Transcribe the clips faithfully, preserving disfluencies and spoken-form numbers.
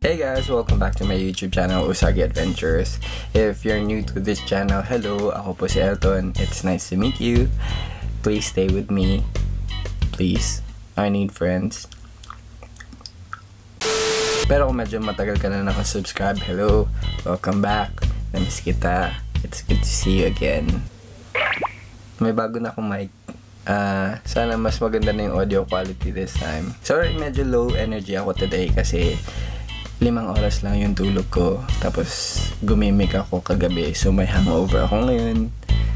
Hey guys! Welcome back to my YouTube channel, Usagi Adventures. If you're new to this channel, hello! Ako po si Elton. It's nice to meet you. Please stay with me. Please. I need friends. Pero kung medyo matagal ka na nakasubscribe, hello! Welcome back. Namiss kita. It's good to see you again. May bago na akong mic. Uh, sana mas maganda na yung audio quality this time. Sorry, medyo low energy ako today kasi limang oras lang yung tulog ko. Tapos gumimik ako kagabi, so may hangover ako ngayon.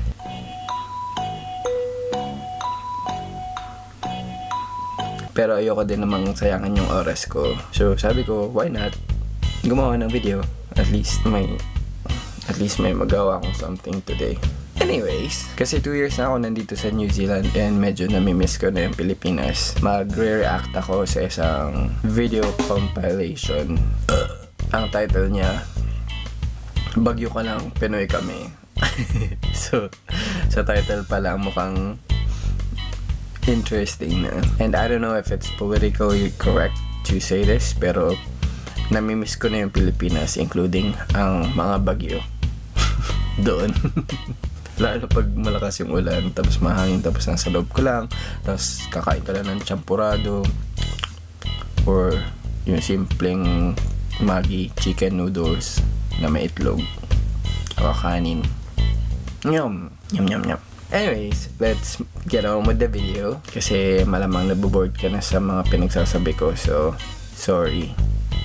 Pero ayoko din namang sayangan yung oras ko. So sabi ko, why not gumawa ng video? At least may At least may magawa akong something today. Anyways, kasi two years na ako nandito sa New Zealand and medyo namimiss ko na yung Pilipinas. Magre-react ako sa isang video compilation. Uh, ang title niya, Bagyo Ka Lang, Pinoy Kami. So, sa title pa lang mukhang interesting na. And I don't know if it's politically correct to say this, pero namimiss ko na yung Pilipinas, including ang mga bagyo doon. Lalo pag malakas yung ulan, tapos mahangin, tapos nasa loob ko lang, tapos kakain ka lang ng champurado or yung simpleng Maggi chicken noodles na may itlog o kanin. Yum! Yum yum yum. Anyways, let's get on with the video kasi malamang naboboard ka na sa mga pinagsasabi ko, so sorry.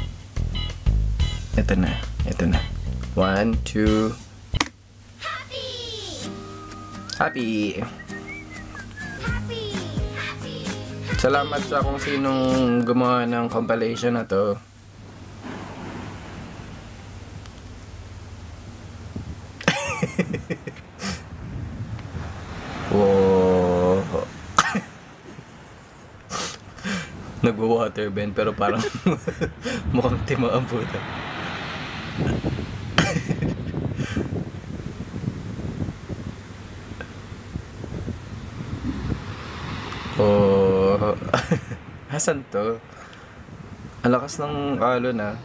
Ito na, ito na. One, two. Happy! Happy! Happy! Salamat sa kung sinong gumawa ng compilation na to. Wow! Nagwa-waterbend pero parang mukhang tima ang puta. Oh, hasan to? Ang lakas ng alon na.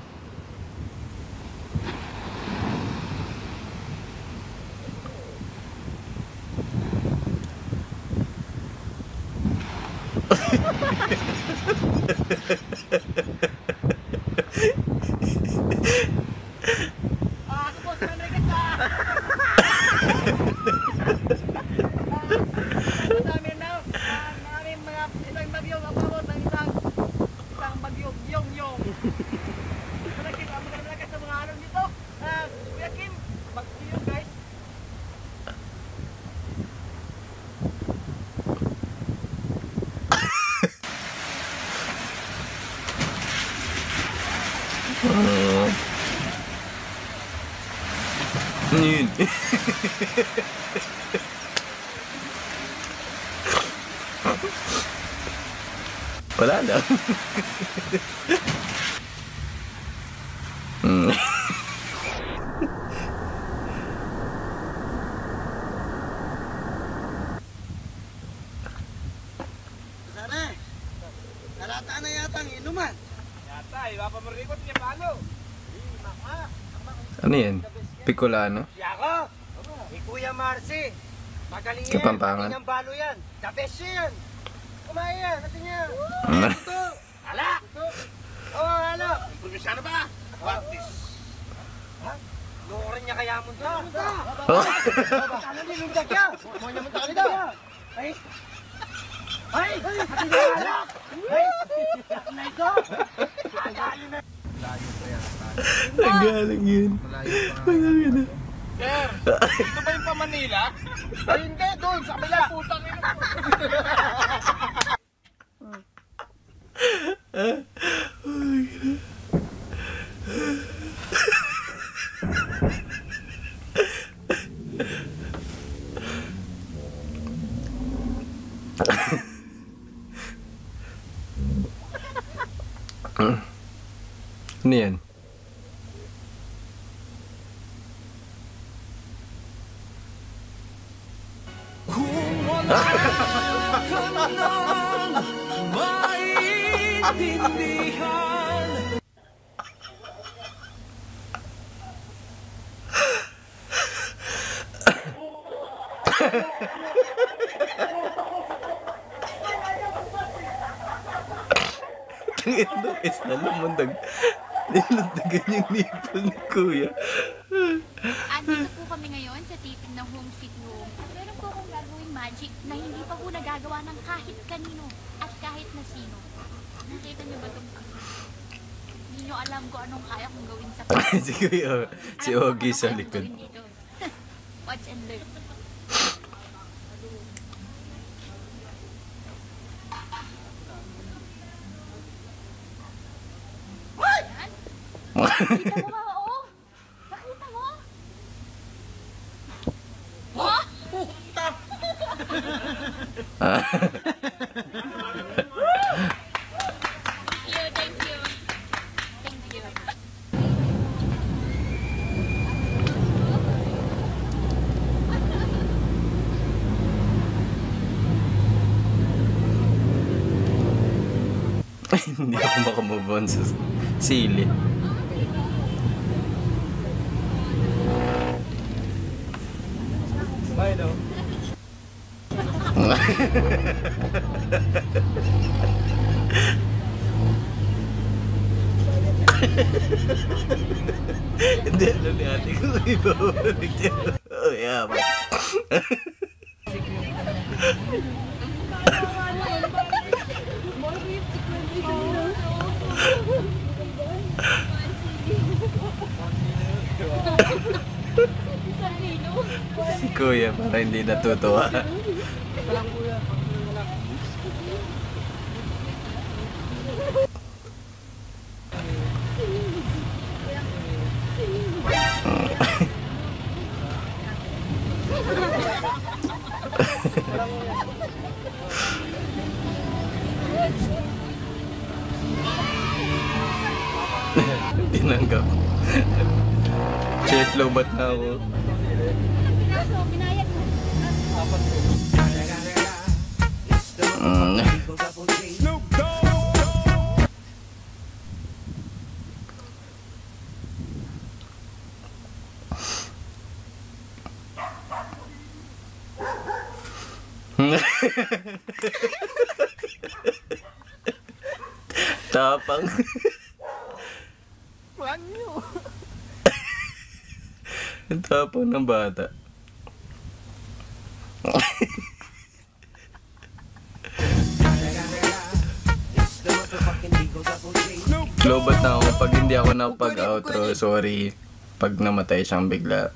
Uh, yun. Wala lang. Hmm. Sana, nalata na yata ang inuman. Yata, iba pa marikot niya palo. Ano yan? Picolano? Yako! Ni Kuya Marcy. Magaling yan. Kapampangan. Ang balo yan. The best yan. Kumain yan. Natin yan. Ito. Ala! Ito. Oh, ala. Improvisado ba? What is? Ha? Lukurin niya kaya mo ito. Ano nilundag yan? Mo niya mo ito kanito. Ay! Ay! Hati na alak! Ay! Hati na ito! Hati na! Nagaling yun. Malayo na. Sir, ito ba yung pa Manila? Ay, hindi, doon, sa kabila. Putang ina mo. Ano yan? Is na lumundag. Nilundagan yung nipple ni Kuya. Andito po kami ngayon sa taping ng Home Sweet Home. Meron po akong gagawing magic na hindi pa po nagagawa ng kahit kanino at kahit na sino. Nakita niyo ba itong hindi niyo alam kung anong kaya kong gawin sa Si Kuya, si Ogie sa likod. Watch and learn. Nakita mo ba, oo? Nakita mo? Ha? Puta! Thank you, thank you. Thank you. Hindi ako makamove on sa sili. Bye daw. Hindi, ano ni ate ko ibabalik niya. Oh, yeah. Si Kuya para hindi natutuwa. Tinanggap. Shit, lobat na ako. Pinaso, pinayag mo. Mm. Tapang. Banyo! Ang tapang ng bata. Lobat na ako pag hindi ako napag-outro. Sorry. Pag namatay siyang bigla.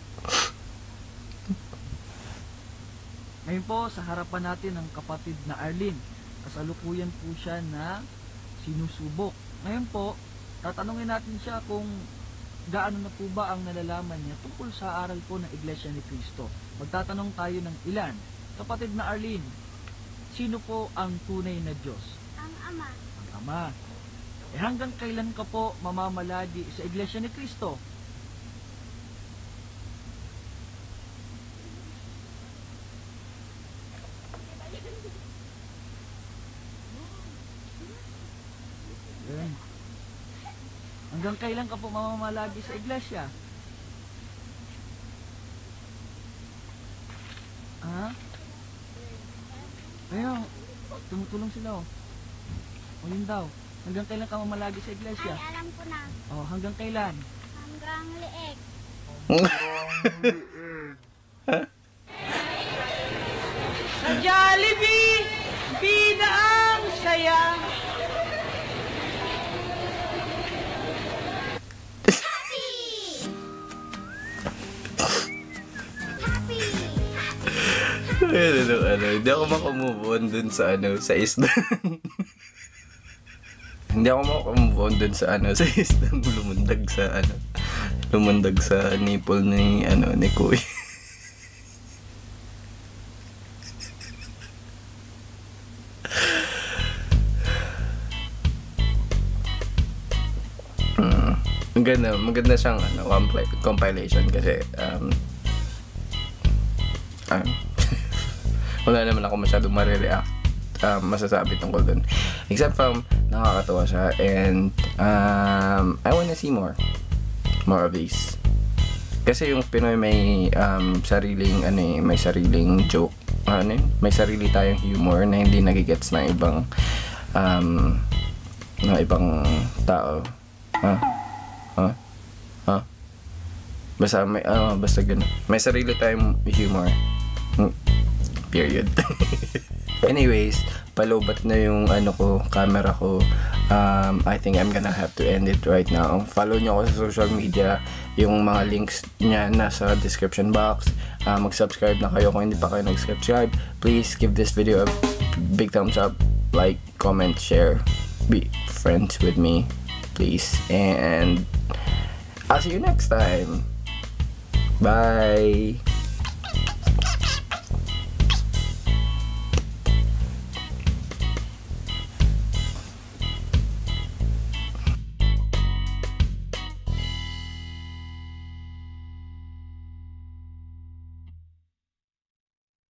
Ngayon po, sa harapan natin ang kapatid na Arlene. Kasalukuyan po siya na sinusubok. Ngayon po, tatanungin natin siya kung gaano na po ba ang nalalaman niya tungkol sa aral po ng Iglesia ni Cristo. Magtatanong tayo ng ilan. Kapatid na Arlene, sino po ang tunay na Diyos? Ang ama. Ang Ama. Eh hanggang kailan ka po mamamalagi sa Iglesia ni Cristo? Yan. Hanggang kailan ka po mamamalagi sa iglesia? Ha? Ayun, tumutulong sila oh. O yun daw. Hanggang kailan ka mamamalagi sa iglesia? Ay, alam ko na. Oh, hanggang kailan? Hanggang leeg. Sa Jollibee, bida ang saya. Ano, ano, ano, hindi ako makamove on dun sa ano, sa isda. Hindi ako makamove on dun sa ano, sa isda lumundag sa ano, lumundag sa nipple ni ano, ni Kuya. Mm, maganda, maganda siyang ano, compli- compilation kasi um, um wala naman ako masyadong marireact um, masasabi tungkol dun except from nakakatawa siya and um, I wanna see more more of these kasi yung Pinoy may um, sariling ano eh, may sariling joke ano eh, may sarili tayong humor na hindi nagigets ng ibang um, ng ibang tao. Ha? Ha? Ha? Basta may, ah, basta ganun. May sarili tayong humor. Hmm. Period. Anyways, palobat na yung ano ko, camera ko. Um, I think I'm gonna have to end it right now. Follow nyo ako sa social media. Yung mga links niya nasa description box. Uh, mag-subscribe na kayo kung hindi pa kayo nag-subscribe. Please give this video a big thumbs up. Like, comment, share. Be friends with me, please. And I'll see you next time. Bye.